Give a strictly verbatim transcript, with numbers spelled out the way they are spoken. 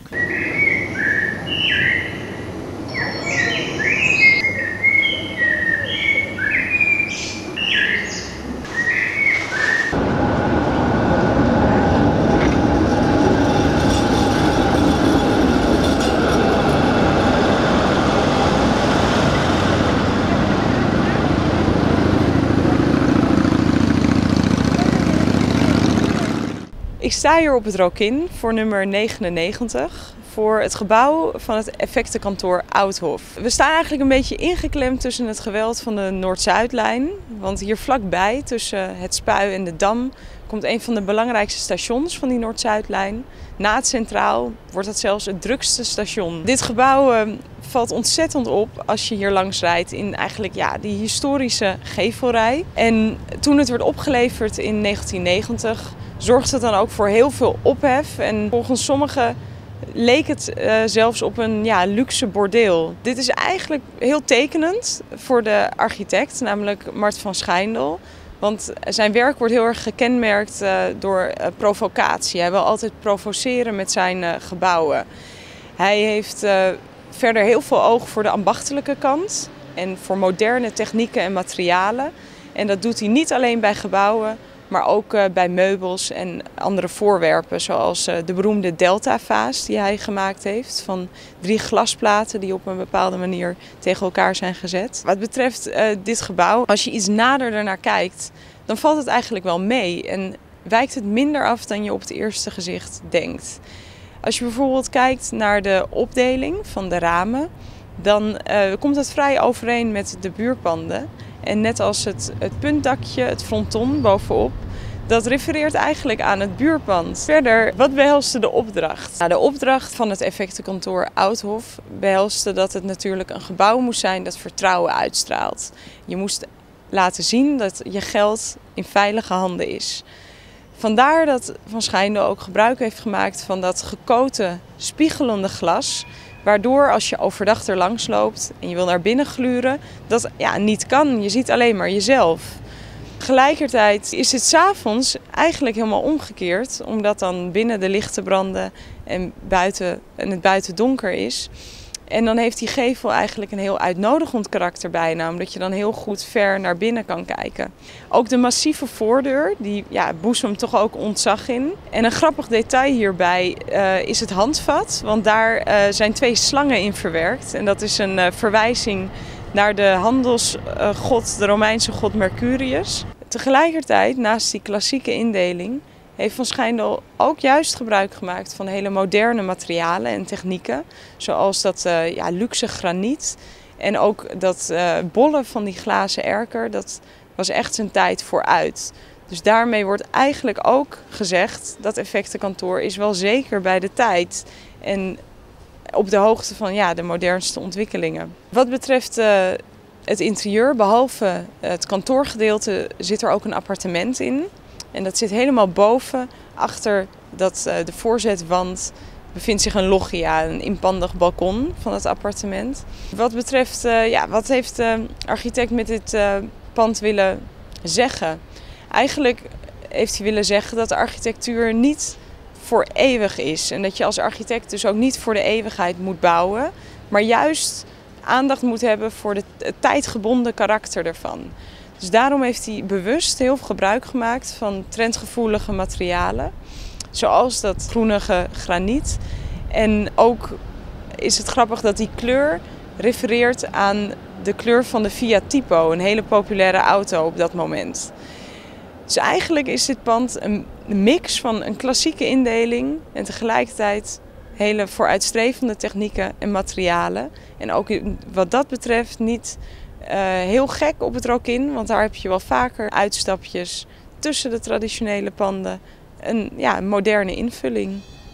Ik sta hier op het Rokin voor nummer negenennegentig voor het gebouw van het effectenkantoor Oudhof. We staan eigenlijk een beetje ingeklemd tussen het gewelf van de Noord-Zuidlijn. Want hier vlakbij, tussen het Spui en de Dam, komt een van de belangrijkste stations van die Noord-Zuidlijn. Na het Centraal wordt dat zelfs het drukste station. Dit gebouw uh, valt ontzettend op als je hier langs rijdt in eigenlijk ja, die historische gevelrij. En toen het werd opgeleverd in negentien negentig... zorgt het dan ook voor heel veel ophef en volgens sommigen leek het uh, zelfs op een ja, luxe bordeel. Dit is eigenlijk heel tekenend voor de architect, namelijk Mart van Schijndel. Want zijn werk wordt heel erg gekenmerkt uh, door uh, provocatie. Hij wil altijd provoceren met zijn uh, gebouwen. Hij heeft uh, verder heel veel oog voor de ambachtelijke kant en voor moderne technieken en materialen. En dat doet hij niet alleen bij gebouwen, maar ook uh, bij meubels en andere voorwerpen, zoals uh, de beroemde Delta-vaas die hij gemaakt heeft, van drie glasplaten die op een bepaalde manier tegen elkaar zijn gezet. Wat betreft uh, dit gebouw, als je iets nader ernaar kijkt, dan valt het eigenlijk wel mee en wijkt het minder af dan je op het eerste gezicht denkt. Als je bijvoorbeeld kijkt naar de opdeling van de ramen, dan uh, komt het vrij overeen met de buurpanden. En net als het, het puntdakje, het fronton bovenop, dat refereert eigenlijk aan het buurpand. Verder, wat behelste de opdracht? Nou, de opdracht van het effectenkantoor Oudhof behelste dat het natuurlijk een gebouw moest zijn dat vertrouwen uitstraalt. Je moest laten zien dat je geld in veilige handen is. Vandaar dat Van Schijndel ook gebruik heeft gemaakt van dat gekoten, spiegelende glas, waardoor als je overdag er langs loopt en je wil naar binnen gluren, dat ja, niet kan. Je ziet alleen maar jezelf. Tegelijkertijd is het 's avonds eigenlijk helemaal omgekeerd, omdat dan binnen de lichten branden en, buiten, en het buiten donker is. En dan heeft die gevel eigenlijk een heel uitnodigend karakter bijna, omdat je dan heel goed ver naar binnen kan kijken. Ook de massieve voordeur, die ja, boezemt toch ook ontzag in. En een grappig detail hierbij uh, is het handvat, want daar uh, zijn twee slangen in verwerkt. En dat is een uh, verwijzing naar de handelsgod, de Romeinse god Mercurius. Tegelijkertijd, naast die klassieke indeling, heeft Van Schijndel ook juist gebruik gemaakt van hele moderne materialen en technieken. Zoals dat uh, ja, luxe graniet en ook dat uh, bollen van die glazen erker, dat was echt zijn tijd vooruit. Dus daarmee wordt eigenlijk ook gezegd dat effectenkantoor is wel zeker bij de tijd en op de hoogte van ja, de modernste ontwikkelingen. Wat betreft uh, het interieur, behalve het kantoorgedeelte, zit er ook een appartement in. En dat zit helemaal boven, achter dat, uh, de voorzetwand, bevindt zich een loggia, een inpandig balkon van het appartement. Wat betreft, uh, ja, wat heeft de architect met dit uh, pand willen zeggen? Eigenlijk heeft hij willen zeggen dat de architectuur niet voor eeuwig is. En dat je als architect dus ook niet voor de eeuwigheid moet bouwen, maar juist aandacht moet hebben voor de, het tijdgebonden karakter ervan. Dus daarom heeft hij bewust heel veel gebruik gemaakt van trendgevoelige materialen, zoals dat groenige graniet. En ook is het grappig dat die kleur refereert aan de kleur van de Fiat Tipo, een hele populaire auto op dat moment. Dus eigenlijk is dit pand een mix van een klassieke indeling en tegelijkertijd hele vooruitstrevende technieken en materialen. En ook wat dat betreft niet uh, heel gek op het Rokin, want daar heb je wel vaker uitstapjes tussen de traditionele panden. Een ja, moderne invulling.